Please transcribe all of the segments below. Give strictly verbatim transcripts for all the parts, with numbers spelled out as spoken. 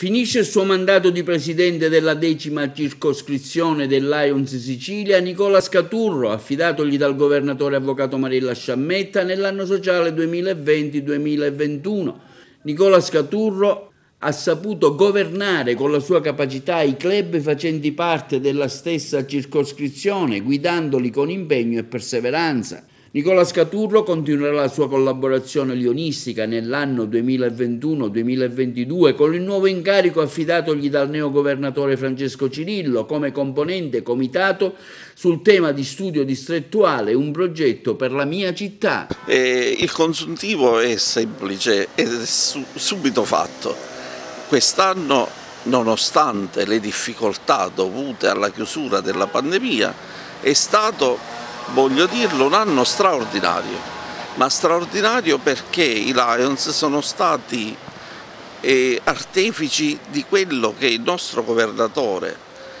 Finisce il suo mandato di presidente della decima circoscrizione del Lions Sicilia Nicola Scaturro, affidatogli dal governatore avvocato Mariella Sciammetta nell'anno sociale duemilaventi duemilaventuno. Nicola Scaturro ha saputo governare con la sua capacità i club facenti parte della stessa circoscrizione, guidandoli con impegno e perseveranza. Nicola Scaturro continuerà la sua collaborazione lionistica nell'anno duemilaventuno duemilaventidue con il nuovo incarico affidatogli dal neogovernatore Francesco Cirillo come componente comitato sul tema di studio distrettuale, un progetto per la mia città. Eh, il consuntivo è semplice ed è su, subito fatto. Quest'anno, nonostante le difficoltà dovute alla chiusura della pandemia, è stato, voglio dirlo, un anno straordinario, ma straordinario perché i Lions sono stati eh, artefici di quello che il nostro governatore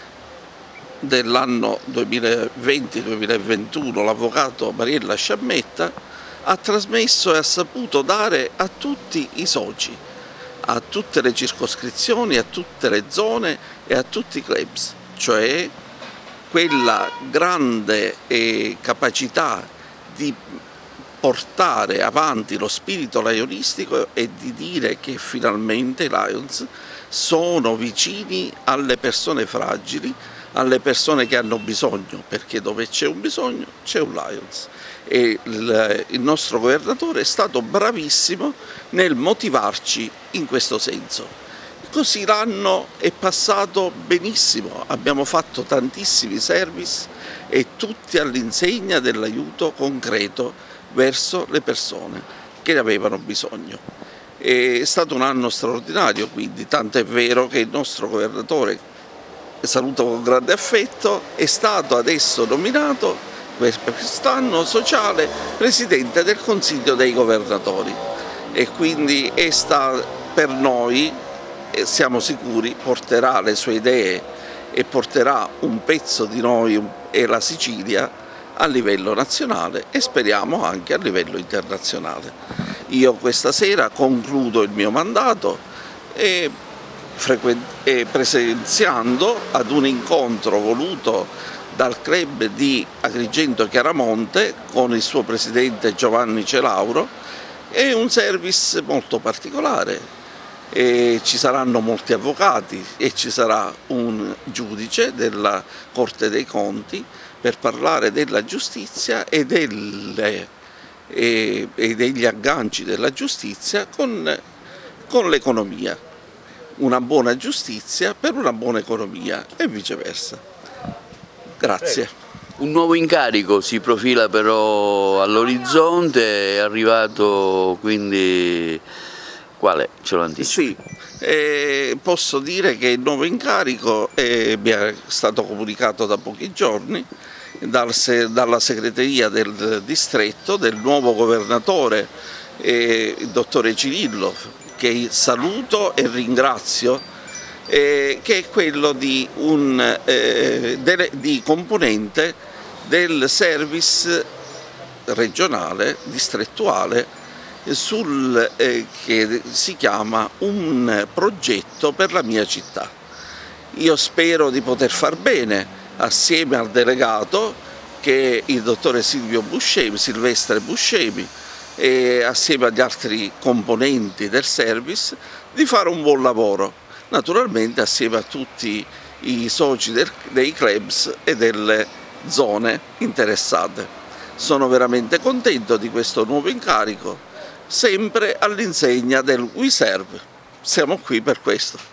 dell'anno duemilaventi duemilaventuno, l'avvocato Mariella Sciammetta, ha trasmesso e ha saputo dare a tutti i soci, a tutte le circoscrizioni, a tutte le zone e a tutti i clubs, cioè quella grande eh, capacità di portare avanti lo spirito lionistico e di dire che finalmente i Lions sono vicini alle persone fragili, alle persone che hanno bisogno, perché dove c'è un bisogno c'è un Lions. E il, il nostro governatore è stato bravissimo nel motivarci in questo senso. Così l'anno è passato benissimo, abbiamo fatto tantissimi service e tutti all'insegna dell'aiuto concreto verso le persone che ne avevano bisogno. È stato un anno straordinario, quindi, tanto è vero che il nostro governatore, saluto con grande affetto, è stato adesso nominato per quest'anno sociale presidente del Consiglio dei Governatori e quindi è stato per noi, siamo sicuri, porterà le sue idee e porterà un pezzo di noi e la Sicilia a livello nazionale e speriamo anche a livello internazionale. Io questa sera concludo il mio mandato e, e presenziando ad un incontro voluto dal club di Agrigento Chiaramonte con il suo presidente Giovanni Celauro. È un service molto particolare. E ci saranno molti avvocati e ci sarà un giudice della Corte dei Conti per parlare della giustizia e, delle, e, e degli agganci della giustizia con, con l'economia. Una buona giustizia per una buona economia e viceversa. Grazie. Un nuovo incarico si profila però all'orizzonte, è arrivato quindi... Quale? Ce lo anticipo? Sì, eh, posso dire che il nuovo incarico eh, mi è stato comunicato da pochi giorni dal, se, dalla segreteria del distretto del nuovo governatore, eh, il dottore Cirillo, che saluto e ringrazio, eh, che è quello di un eh, dele, di componente del service regionale, distrettuale, sul eh, che si chiama un progetto per la mia città. Io spero di poter far bene assieme al delegato che è il dottore Silvio Buscemi, Silvestre Buscemi, e assieme agli altri componenti del service di fare un buon lavoro, naturalmente assieme a tutti i soci del, dei clubs e delle zone interessate. Sono veramente contento di questo nuovo incarico, sempre all'insegna del We Serve. Siamo qui per questo.